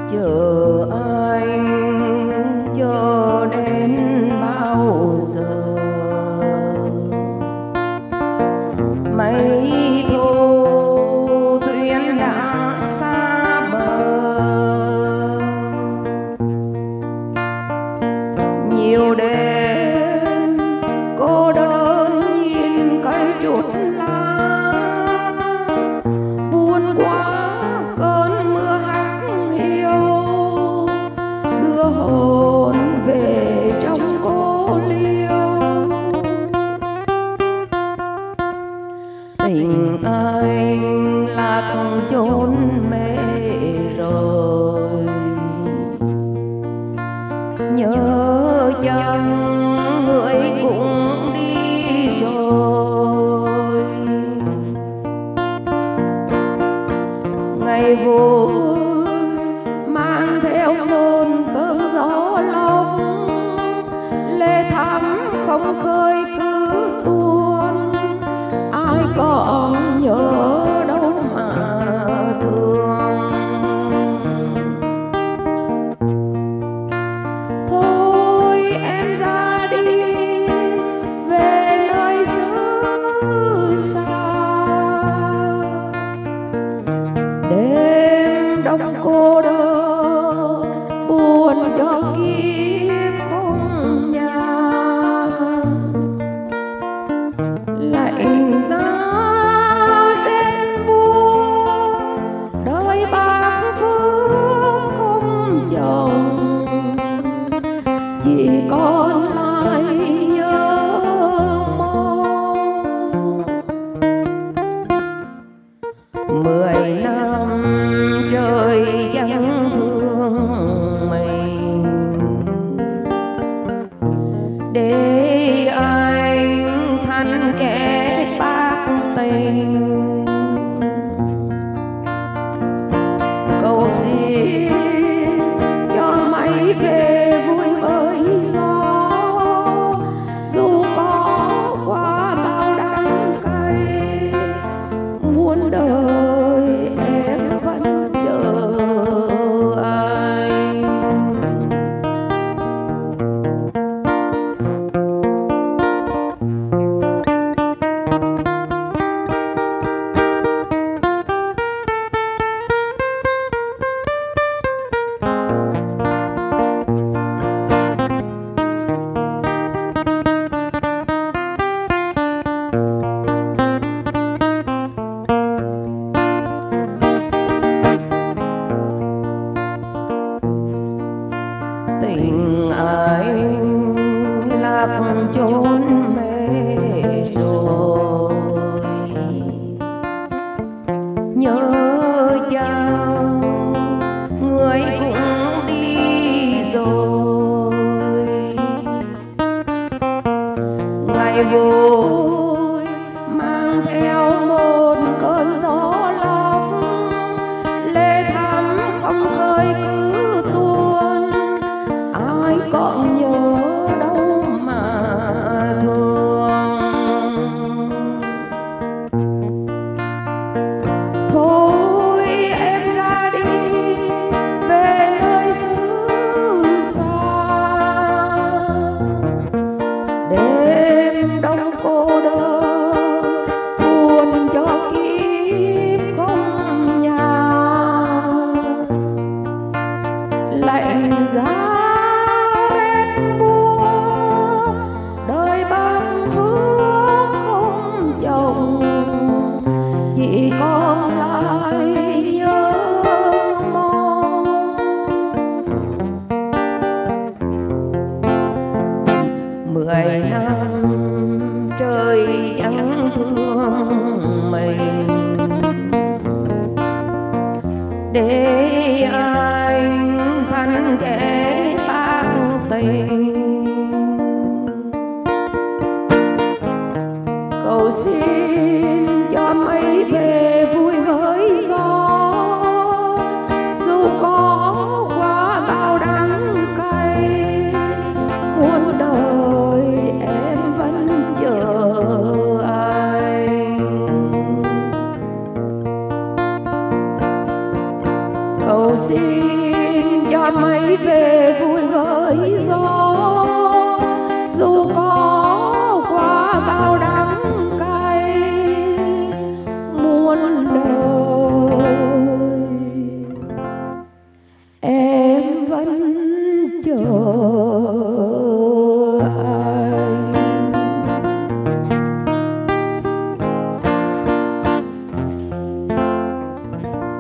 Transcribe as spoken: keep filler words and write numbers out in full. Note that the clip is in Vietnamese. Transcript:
chờ anh chờ đến bao giờ, mấy thu thuyền đã xa bờ, nhiều đêm cô đơn nhìn cây trút lá, buồn quá cơn mưa hát hiu đưa hồn về trong cô liêu. Tình anh lạc chốn mê rồi, nhớ chăng người cũng đi rồi. Ngày vui mang theo muôn cơn gió lông, lệ thắm không khơi cứ tuôn, ai còn nhớ đâu mà thương. Thôi em ra đi về nơi xứ xa, đêm đông cô đơn buồn cho kiếp không nhà. Lạnh giá rét buốt đời bạc phước không chồng, chỉ còn lại nhớ mong. Mười năm trời chẳng thương mình, để anh thành kẻ bạc tình. Cầu xin cho mây về vui với gió, dù có qua bao đắng cay, muôn đời em vẫn chờ anh. Tình anh lạc chốn mê rồi, nhớ chăng người cũng đi rồi. Ngày vui mang theo một cơn gió lốc, lệ thắm không khơi cứ tuôn, ai còn nhớ đâu mà thương. Thôi em ra đi về nơi xứ xa, đêm đông cô đơn buồn cho kiếp không nhà. Lạnh giá đời băng phước không chồng, chỉ còn lại nhớ mong. Mười năm trời chẳng thương mình, để anh thành kẻ bạc tình. Cầu xin cho mây về vui với gió, dù có qua bao đắng cay, muôn đời em vẫn chờ anh. Cầu xin cho mây về vui với gió.